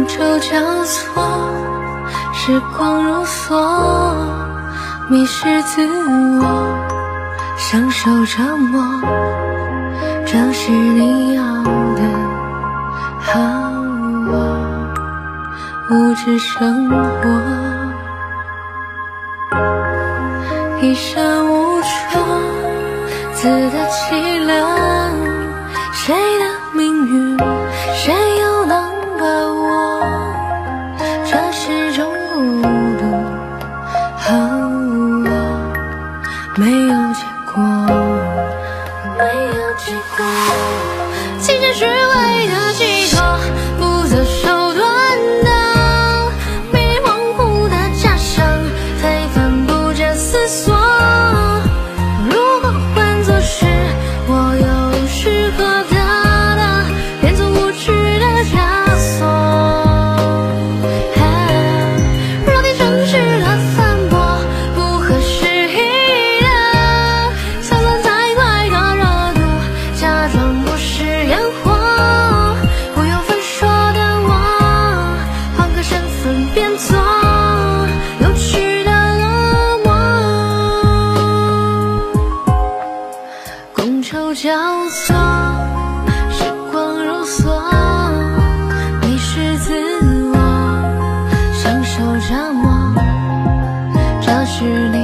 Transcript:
周交错，时光如梭，迷失自我，享受折磨，这是你要的好我，物质生活，一生无常，自得其乐，谁的命运谁又能把握，这是种孤独和我，没有结果，没有结果，情深虚伪的寄托，不择手段的迷迷蒙糊的假象，推翻不假思索，如果换作是我又是何大的变作无趣的枷锁，让你诚实的反驳不合时宜的想象太快的热度，假装不是烟火，不由分说的我，换个身份变作有趣的恶魔，觥筹交错，时光如梭，迷失自我，享受折磨，这是你